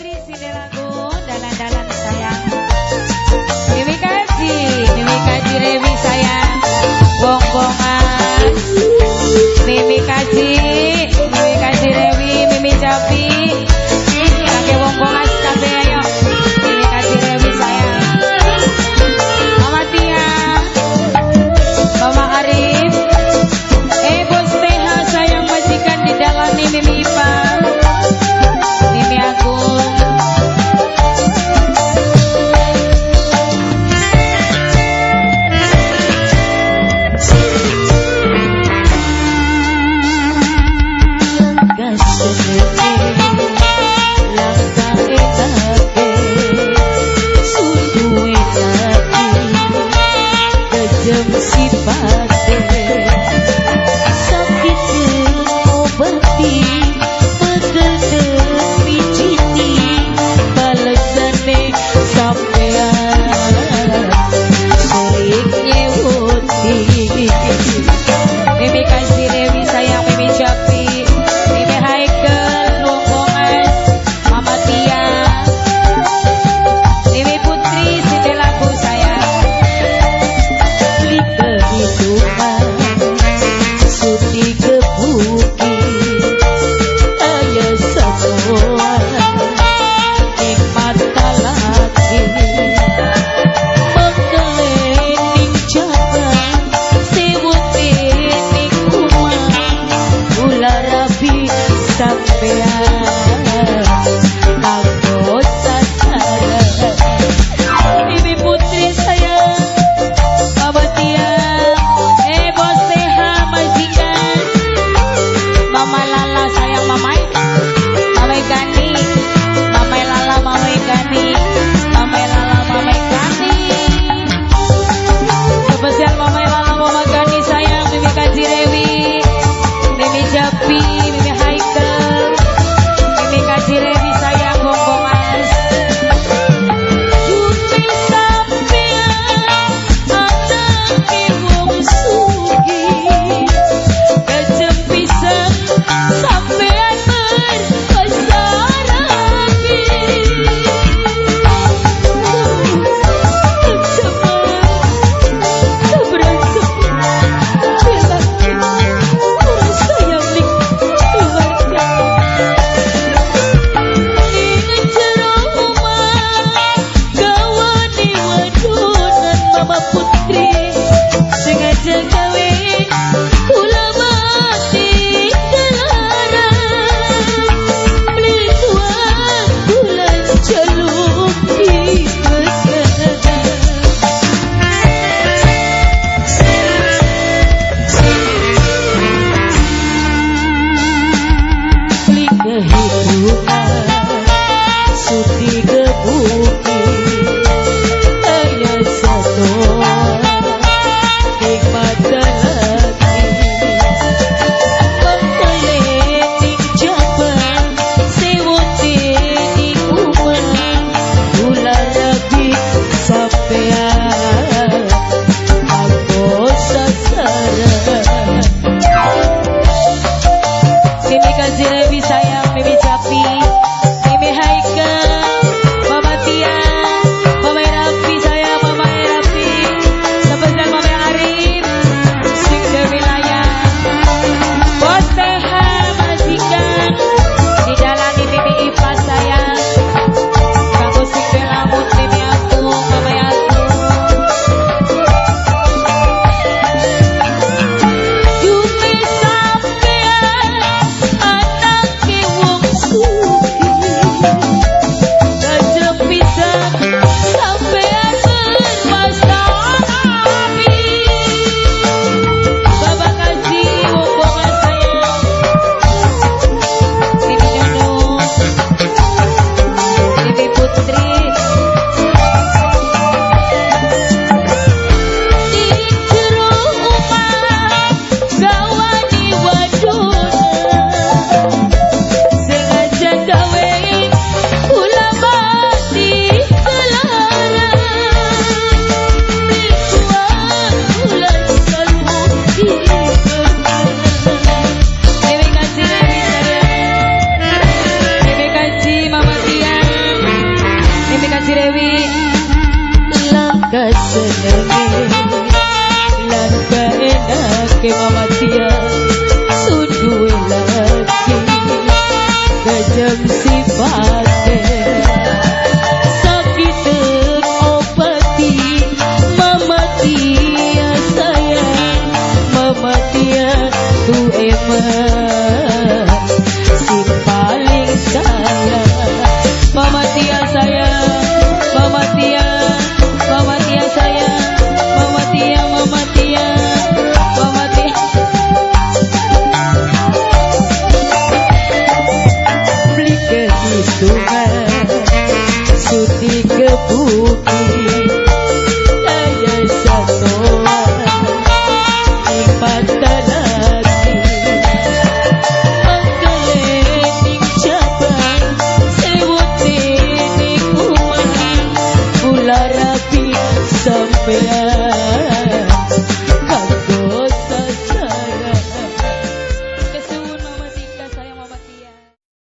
Putri Sidelago dalan-dalan sayang. Dewi Kaji Rewi sayang. Bongbongan. Mimi Kaji Rewi, Mimi Japi. Kakek bongbongan kafe ayo. Mimi Kaji Rewi sayang. Mama Tia, Mama Arif. Bos TH sayang majikan di dalam nih Mimi Ipa. Mimi Agung. Mimi Kasih Dewi sayang, Mimi Japi, Mimi Haikel, Bongbongan, Mama Tia, Mimi Putri Sidelago sayang. Lika hitungan Suti kebuki ayah semua nikmat lagi menggelening jalan sewuti rabi sampean aku sasaran. Ibu Putri sayang, Mama Tia, Bos TH majikan, Mama Lala sayang, Mamai Gani, Mamai Lala, Mamai Gani, Mamai Lala, Mamai Gani. Spesial Mamai Lala, Mama Gani sayang, Mimi Kaji Rewi, Mimi Japi, Mimi Haikel, Mimi Kaji Rewi sayang, Bongbongan. Jumi sampean anak wong sugih, kejem pisan sampean berpasaragi. Mimi Kasih Rewi sayang, Mimi Japi. ke Mama Tia suduwe lagi kejem sifatnya sakit obati Mama Tia sayang Mama Tia tu emang si paling sayang Mama Tia sayang Mama Tia sayang Mama Tia beli kehitungan suti ke bukit daya satuan empat tanati mengkelening cabang sewut ini kuman gula rapi sampai